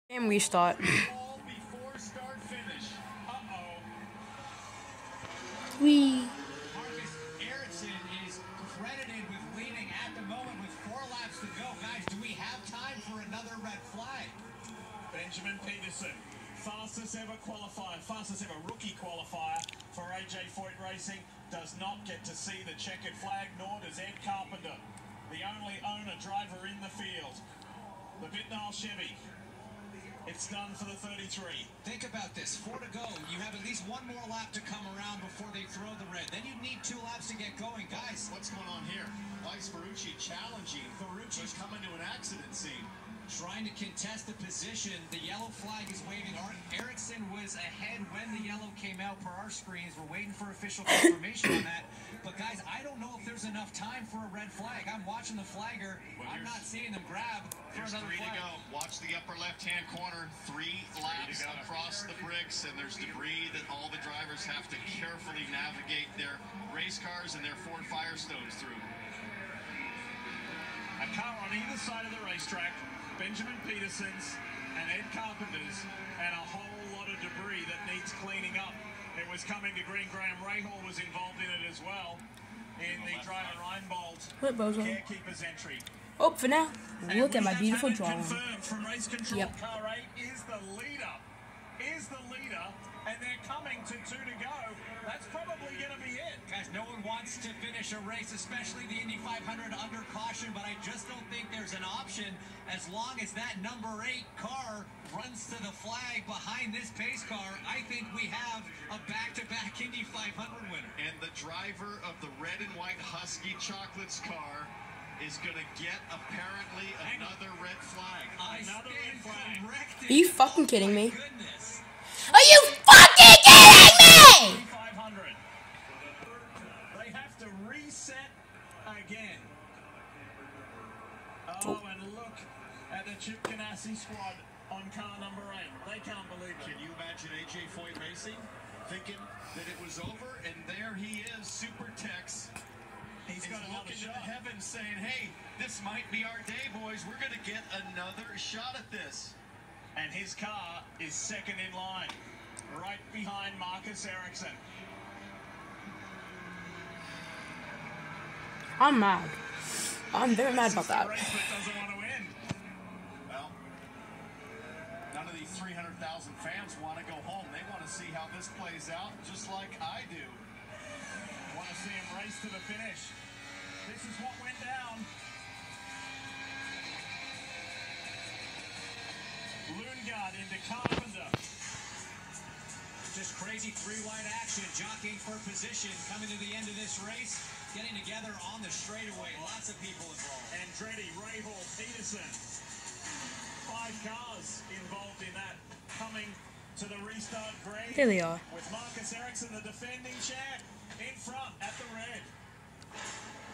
And restart. We. Marcus Ericsson is credited with leading at the moment with 4 laps to go. Guys, do we have time for another red flag? Benjamin Peterson, fastest ever qualifier, fastest ever rookie qualifier for AJ Foyt Racing, does not get to see the checkered flag, nor does Ed Carpenter, the only owner driver in the field. The Bitnall Chevy. It's done for the 33. Think about this. 4 to go. You have at least 1 more lap to come around before they throw the red. Then you need 2 laps to get going. Guys, what's going on here? Vice Ferrucci challenging. Ferrucci's coming to an accident scene. Trying to contest the position. The yellow flag is waving. Ericsson was ahead when the yellow came out per our screens. We're waiting for official confirmation on that. But guys, I don't know if there's enough time for a red flag. I'm watching the flagger. I'm not seeing them grab for another 3 flag. to go. Watch the upper left-hand corner. 3 laps across the bricks, and there's debris that all the drivers have to carefully navigate their race cars and their Ford Firestones through. A car on either side of the racetrack, Benjamin Peterson's and Ed Carpenter's, and a whole lot of debris that needs cleaning up. It was coming to green. Graham Rahal was involved in it as well, in the driver Reinbold Carekeeper's entry. Oh, for now, look at my beautiful drawing. Confirmed from race control, car 8 is the leader. And they're coming to 2 to go. That's probably going to be it. Guys, no one wants to finish a race, especially the Indy 500 under caution, but I just don't think there's an option as long as that number 8 car runs to the flag behind this pace car. I think we have a back-to-back Indy 500 winner. And the driver of the red and white Husky Chocolates car is going to get apparently another red flag. Another red flag. Are you fucking kidding me? Goodness. Are you fucking kidding me? 500. They have to reset again. Oh, and look at the Chip Ganassi squad on car number 8. They can't believe it. Can you imagine AJ Foyt Racing thinking that it was over, and there he is, Super Tex. He's got looking to the heavens saying, hey, this might be our day, boys. We're going to get another shot at this. And his car is second in line, right behind Marcus Ericsson. I'm mad. I'm very mad about that. Race that doesn't want to end. Well, none of these 300,000 fans want to go home. They want to see how this plays out, just like I do. Want to see him race to the finish. This is what went down. Lundgaard into Carpenter. Just crazy 3-wide action, jockeying for position, coming to the end of this race, getting together on the straightaway. Lots of people involved. Andretti, Rahal, Peterson. 5 cars involved in that, coming to the restart green. There they are. With Marcus Ericsson, the defending champ, in front at the red.